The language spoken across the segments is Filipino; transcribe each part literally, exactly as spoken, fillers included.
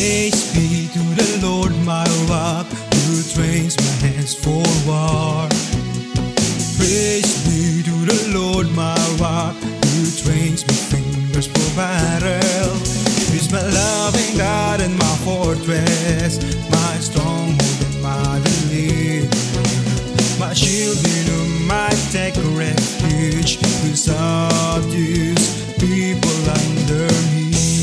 Praise be to the Lord my rock, who trains my hands for war. Praise be to the Lord my rock, who trains my fingers for battle. He's my loving God and my fortress, my stronghold and my deliverer, my shield in whom I take refuge, who subdues people under me.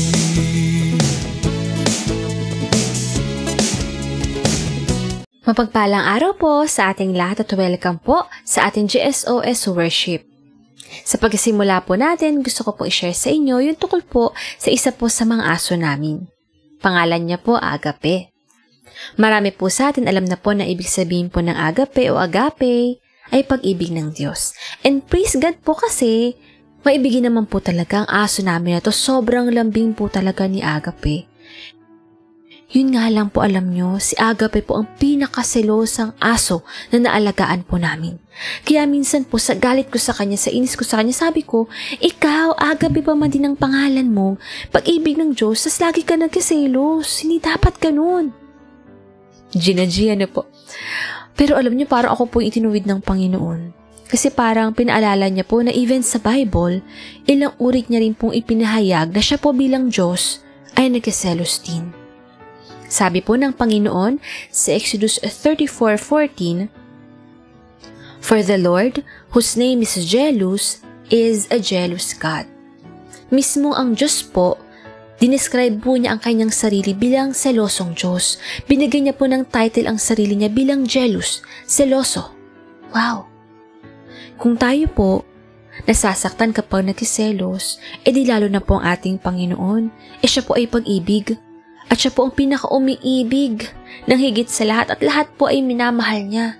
Mapagpalang araw po sa ating lahat at welcome po sa ating G S O S Worship. Sa pagsisimula po natin, gusto ko po i-share sa inyo yung tukol po sa isa po sa mga aso namin. Pangalan niya po Agape. Marami po sa atin alam na po na ibig sabihin po ng Agape o Agape ay pag-ibig ng Diyos. And praise God po kasi maibigin naman po talaga ang aso namin na to. Sobrang lambing po talaga ni Agape. Yun nga lang po alam nyo, si Agape po ang pinakaselosang aso na naalagaan po namin. Kaya minsan po sa galit ko sa kanya, sa inis ko sa kanya, sabi ko, ikaw, Agape pa man din ang pangalan mo, pag-ibig ng Diyos, tas lagi ka nagkaselos, hindi dapat ganun. Gina-gia na po. Pero alam nyo, parang ako po yung itinuwid ng Panginoon. Kasi parang pinaalala niya po na even sa Bible, ilang urit niya rin pong ipinahayag na siya po bilang Diyos ay nagkaselos din. Sabi po ng Panginoon sa Exodus thirty-four fourteen, "For the Lord, whose name is jealous, is a jealous God." Mismo ang Diyos po, dinescribe po niya ang kanyang sarili bilang selosong Diyos. Binigyan niya po ng title ang sarili niya bilang jealous, seloso. Wow! Kung tayo po, nasasaktan kapag nagsiselos, edi lalo na po ang ating Panginoon, e siya po ay pag-ibig. At siya po ang pinaka-umiibig ng higit sa lahat at lahat po ay minamahal niya.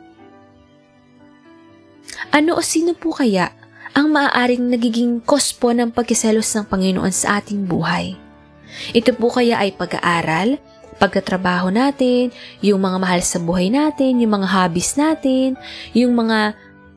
Ano o sino po kaya ang maaaring nagiging cause po ng pagkiselos ng Panginoon sa ating buhay? Ito po kaya ay pag-aaral, pagtatrabaho natin, yung mga mahal sa buhay natin, yung mga hobbies natin, yung mga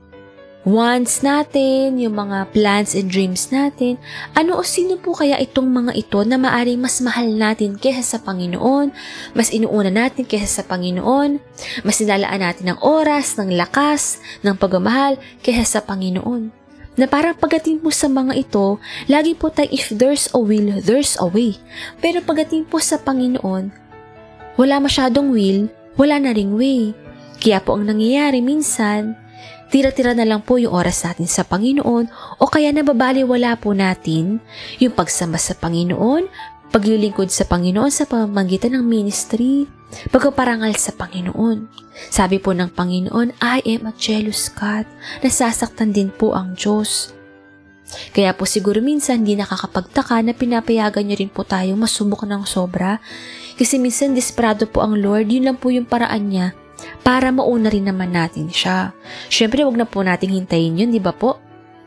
wants natin, yung mga plans and dreams natin. Ano o sino po kaya itong mga ito na maaaring mas mahal natin kaysa sa Panginoon, mas inuuna natin kaysa sa Panginoon, mas nilalaan natin ng oras, ng lakas, ng pagmamahal kaysa sa Panginoon? Na parang pagdating po sa mga ito, lagi po tayo if there's a will, there's a way. Pero pagdating po sa Panginoon, wala masyadong will, wala na ring way. Kaya po ang nangyayari minsan, tira-tira na lang po yung oras natin sa Panginoon o kaya nababaliwala po natin yung pagsamba sa Panginoon, paglilingkod sa Panginoon sa pamamagitan ng ministry, pagpaparangal sa Panginoon. Sabi po ng Panginoon, I am a jealous God. Nasasaktan din po ang Diyos. Kaya po siguro minsan hindi nakakapagtaka na pinapayagan niyo rin po tayong masubok ng sobra. Kasi minsan desperado po ang Lord, yun lang po yung paraan niya para mauna rin naman natin siya. Siyempre, wag na po nating hintayin yun, di ba po?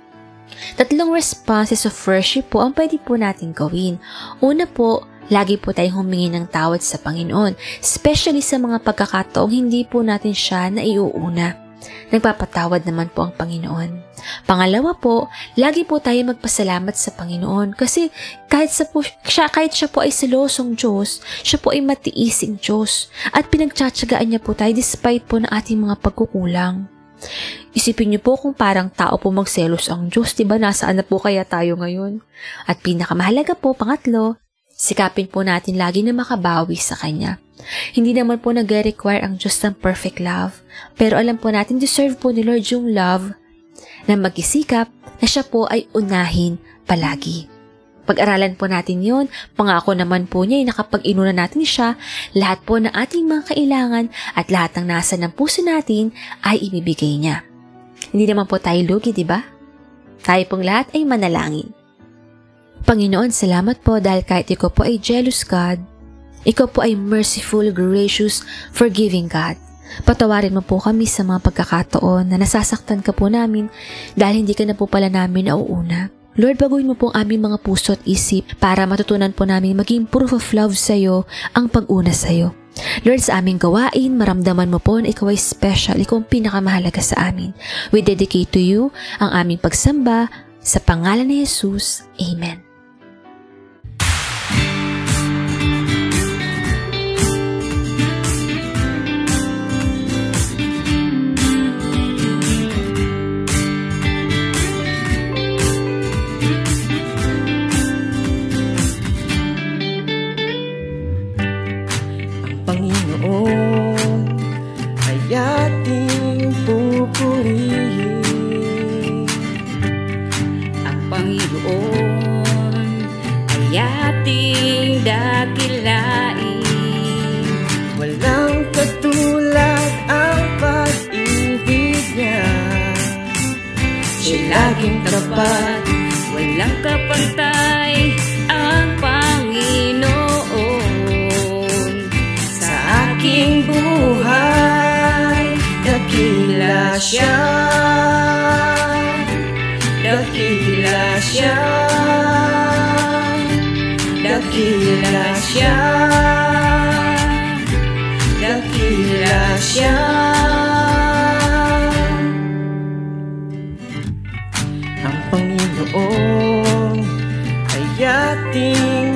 Tatlong responses of worship po ang pwede po natin gawin. Una po, lagi po tayong humingi ng tawad sa Panginoon, especially sa mga pagkakataong hindi po natin siya naiuuna. Nagpapatawad naman po ang Panginoon. Pangalawa po, lagi po tayo magpasalamat sa Panginoon kasi kahit, sa po, siya, kahit siya po ay selosong Diyos, siya po ay matiising Diyos at pinagtsatsagaan niya po tayo despite po ng ating mga pagkukulang. Isipin niyo po kung parang tao po magselos ang Diyos, diba? Nasaan na po kaya tayo ngayon? At pinakamahalaga po, pangatlo, sikapin po natin lagi na makabawi sa Kanya. Hindi naman po nag-require ang Diyos ng perfect love, pero alam po natin deserve po ni Lord yung love na mag-isikap na siya po ay unahin palagi. Pag-aralan po natin yun, pangako naman po niya ay nakapag-inuna natin siya, lahat po ng ating mga kailangan at lahat ng nasa ng puso natin ay ibibigay niya. Hindi naman po tayo lugi, di ba? Tayo pong lahat ay manalangin. Panginoon, salamat po dahil kahit ikaw po ay jealous God, ikaw po ay merciful, gracious, forgiving God. Patawarin mo po kami sa mga pagkakataon na nasasaktan ka po namin dahil hindi ka na po pala namin nauuna. Lord, baguhin mo po ang aming mga puso at isip para matutunan po namin maging proof of love sa iyo ang pag-una sa iyo. Lord, sa aming gawain, maramdaman mo po na ikaw ay special, ikaw ang pinakamahalaga sa amin. We dedicate to you ang aming pagsamba sa pangalan ni Jesus. Amen. tapat, walang kapantay ang Panginoon. Sa aking buhay, dakila siya, dakila siya, dakila siya, dakila siya. Ang Panginoon ay ating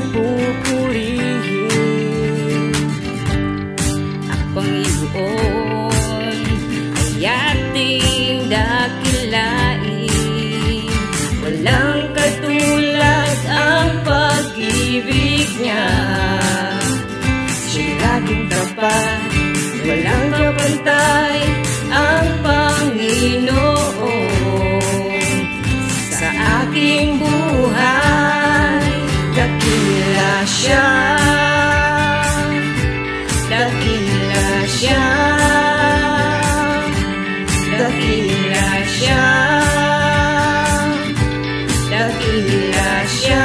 pupurihin. Ang Panginoon ay ating dakilain. Walang katulad ang pag-ibig niya. Siya'y laging tapat, walang kapantay ang Panginoon. Sa aking buhay, dakila siya, dakila siya, dakila siya, dakila siya.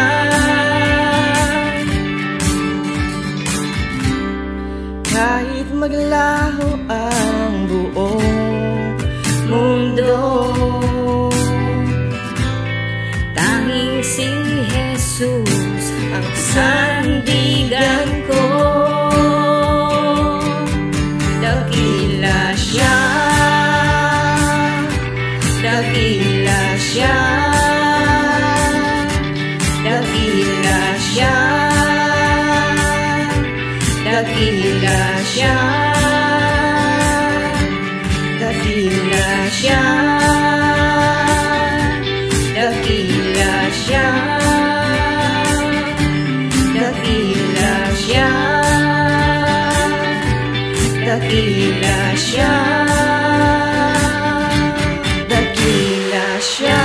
Kahit maglaho ang buong mundo, tanging si Jesus ang sandigan ko. Dakila siya, dakila siya, dakila siya, dakila siya, dakila siya, dakila siya, dakila siya, dakila siya, dakila siya.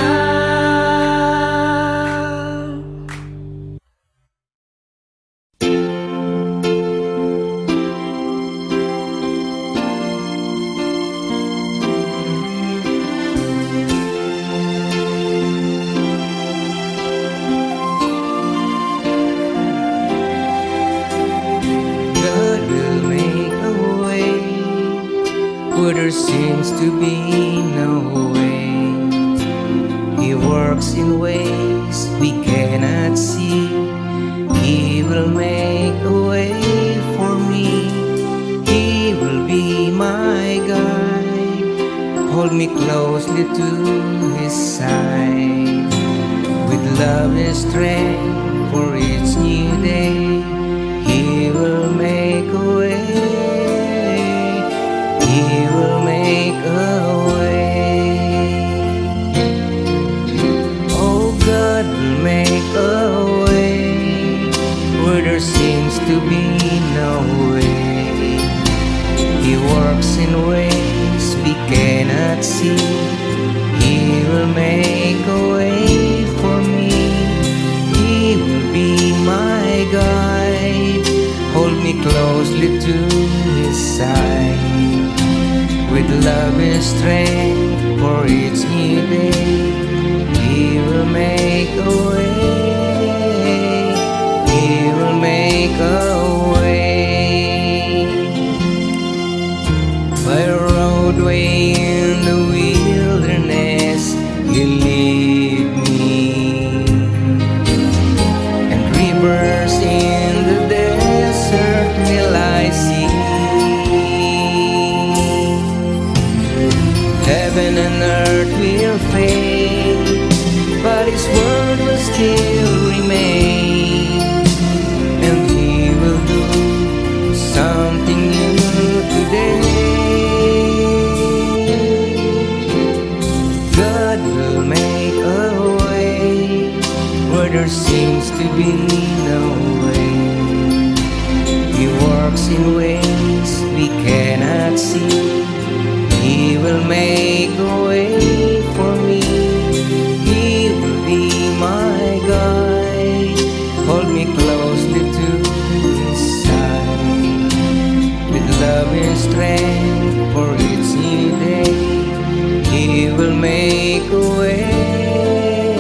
There seems to be no way. He works in ways we cannot see. He will make a way for me. He will be my guide. Hold me closely to His side. With love and strength for each new day, He will make a way. He will make a way. Oh, God will make a way where there seems to be no way. He works in ways we cannot see. He will make a way for me. He will be my guide. Hold me closely to His side. With love and strength for each new day, He will make a way. He will make a way. By a roadway in the wilderness, He'll lead me, and rivers in the desert will I see. Heaven and earth will fade, but His word will still remain, and He will do something new today. God will make a way where there seems to be no way. He works in ways we cannot see. He will make a way for me. He will be my guide. Hold me closely to His side. With love and strength for each new day, He will make a way.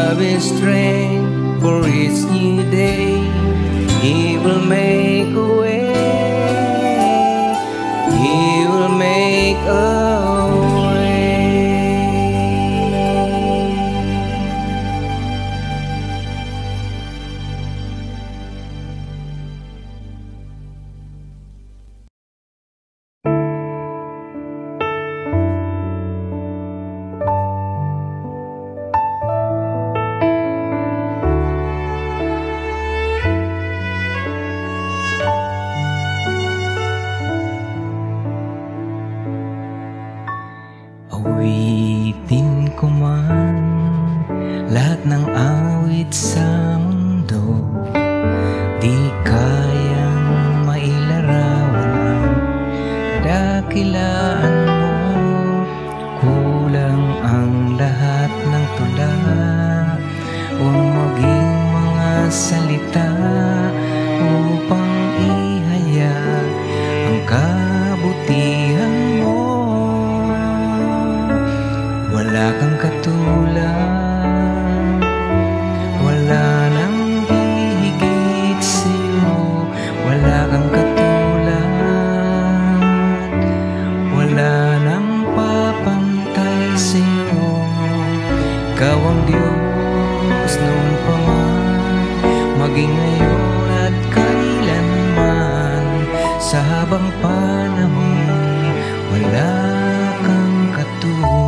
love is strength for each new day. He will make a way. He will make a way. Awitin ko man lahat ng awit sa mundo, di kayang mailarawan ang dakilaan mo. Kulang ang lahat ng tula, huwag maging mga salita upang ihayag ang kabutihan mo. Wala kang katulad, wala nang hihigit sa'yo. Wala kang katulad, wala nang papantay sa'yo. Ikaw ang Diyos noon pa man, maging ngayon at kailanman. Sa habang panahon, wala kang katulad.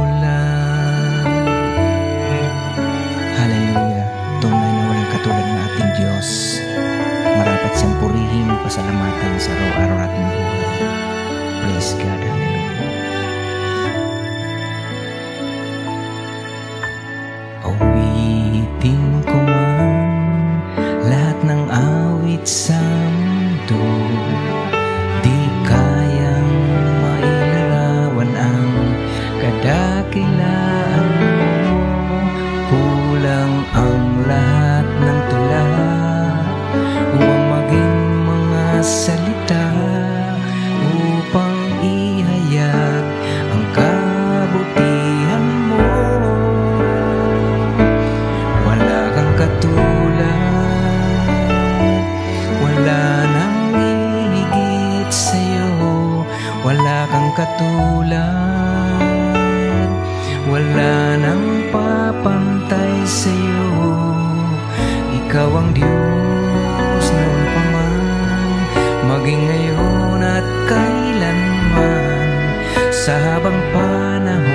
Diyos, marapat siyang purihin, pasalamatan sa araw-araw nating buhay. Praise God, hallelujah. Awitin ko man lahat ng awit sa mundo, di kayang mailarawan ang kadakilaan mo. Kulang ang lahat ng tula, huwag maging mga salita upang ihayag ang kabutihan mo. Wala kang katulad, wala nang hihigit sa'yo. Wala kang katulad, wala nang papantay sa'yo. Ikaw ang Diyos noon pa man, maging ngayon at kailanman. Sa habang panahon,